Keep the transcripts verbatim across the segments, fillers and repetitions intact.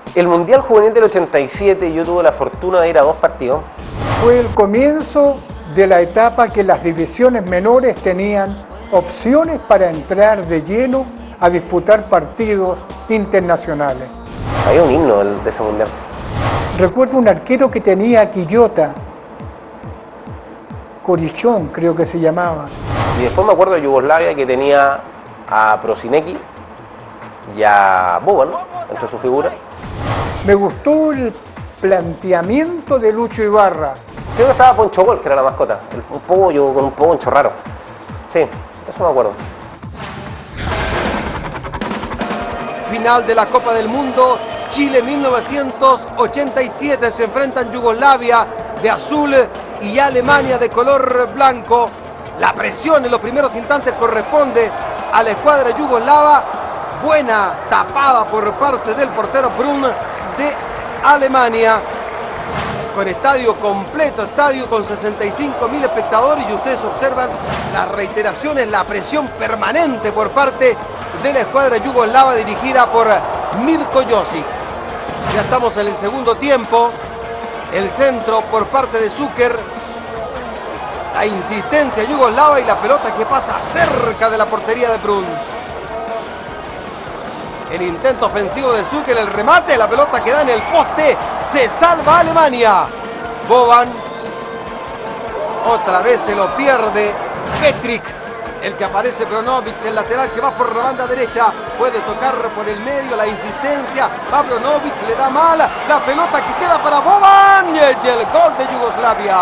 El Mundial Juvenil del ochenta y siete, yo tuve la fortuna de ir a dos partidos. Fue el comienzo de la etapa que las divisiones menores tenían opciones para entrar de lleno a disputar partidos internacionales. Había un himno de ese Mundial. Recuerdo un arquero que tenía a Quillota, Corichón creo que se llamaba. Y después me acuerdo de Yugoslavia, que tenía a Prosinecki y a Boban entre sus figuras. Me gustó el planteamiento de Lucho Ibarra. Creo que estaba Poncho Gol, que era la mascota, un pollo con un poncho raro. Sí, eso me acuerdo. Final de la Copa del Mundo, Chile mil novecientos ochenta y siete, se enfrentan Yugoslavia de azul y Alemania de color blanco. La presión en los primeros instantes corresponde a la escuadra yugoslava, buena tapada por parte del portero Brun de Alemania, con estadio completo, estadio con sesenta y cinco mil espectadores, y ustedes observan las reiteraciones, la presión permanente por parte de la escuadra yugoslava dirigida por Mirko Josic. Ya estamos en el segundo tiempo, el centro por parte de Zucker, la insistencia yugoslava y la pelota que pasa cerca de la portería de Brun. El intento ofensivo de Zucker, el remate, la pelota que da en el poste, se salva Alemania. Boban, otra vez se lo pierde Petric, el que aparece Bronovic, el lateral que va por la banda derecha, puede tocar por el medio, la insistencia, va Bronovic, le da mal, la pelota que queda para Boban, y el gol de Yugoslavia.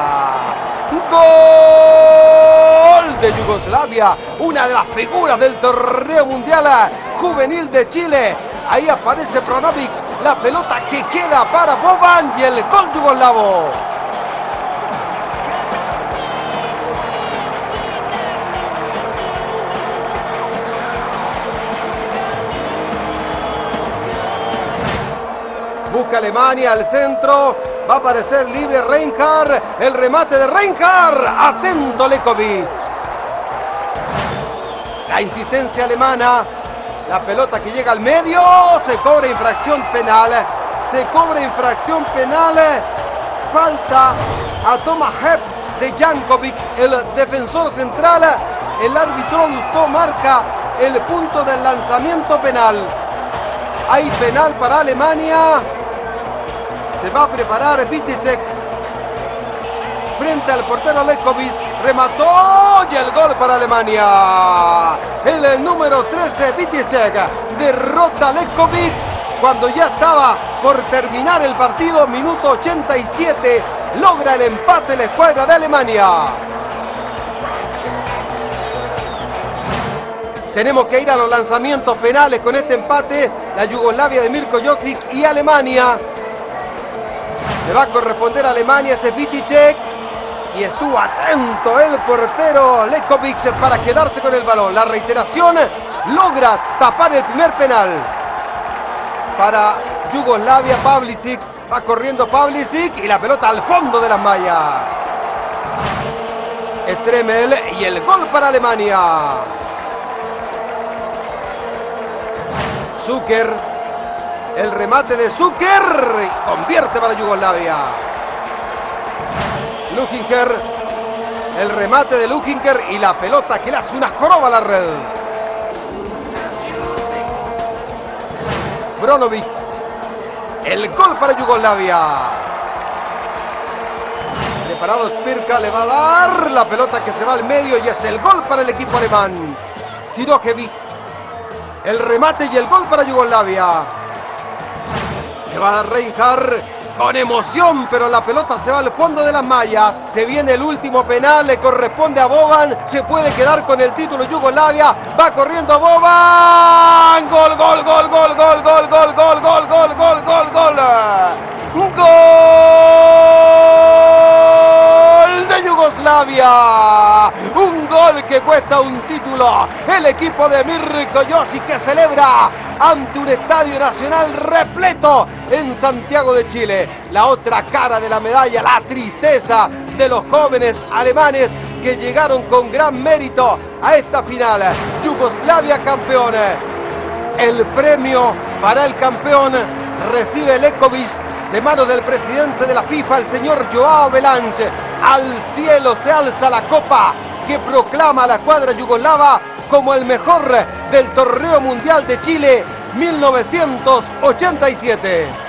Gol de Yugoslavia, una de las figuras del torneo mundial juvenil de Chile. Ahí aparece Bronovic, la pelota que queda para Boban y el gol yugoslavo. Busca Alemania al centro, va a aparecer libre Reinhard, el remate de Reinhard, atento Lekovic. La insistencia alemana, la pelota que llega al medio, se cobra infracción penal, se cobra infracción penal, falta a Thomas Hepp de Jankovic, el defensor central, el árbitro Lustó marca el punto del lanzamiento penal. Hay penal para Alemania. Se va a preparar Vitisek frente al portero Lekovic. Remató y el gol para Alemania. El número trece, Vitisek, derrota a Lekovic cuando ya estaba por terminar el partido. Minuto ochenta y siete. Logra el empate la escuadra de Alemania. Tenemos que ir a los lanzamientos penales con este empate. La Yugoslavia de Mirko Josic y Alemania. Le va a corresponder a Alemania ese Vitisek. Y estuvo atento el portero Lekovic para quedarse con el balón. La reiteración logra tapar el primer penal. Para Yugoslavia, Pavlicic. Va corriendo Pavlicic y la pelota al fondo de las mallas. Stremel y el gol para Alemania. Zucker, el remate de Zucker, convierte para Yugoslavia. Luchinger, el remate de Luchinger y la pelota que le hace una joroba a la red. Bronovic, el gol para Yugoslavia. Preparado Spirka, le va a dar la pelota que se va al medio y es el gol para el equipo alemán. Sidojevic, el remate y el gol para Yugoslavia. Le va a dar Reinhard con emoción, pero la pelota se va al fondo de las mallas. Se viene el último penal, le corresponde a Boban. Se puede quedar con el título Yugoslavia. Va corriendo Boban. Gol, gol, gol, gol, gol, gol, gol, gol, gol, gol, gol, gol, gol. Gol de Yugoslavia. Un gol que cuesta un título. El equipo de Mirko Josic que celebra ante un estadio nacional repleto en Santiago de Chile. La otra cara de la medalla, la tristeza de los jóvenes alemanes que llegaron con gran mérito a esta final. Yugoslavia campeón. El premio para el campeón recibe Lekovic de manos del presidente de la FIFA, el señor Joao Belange. Al cielo se alza la copa que proclama a la escuadra yugoslava como el mejor del torneo mundial de Chile mil novecientos ochenta y siete.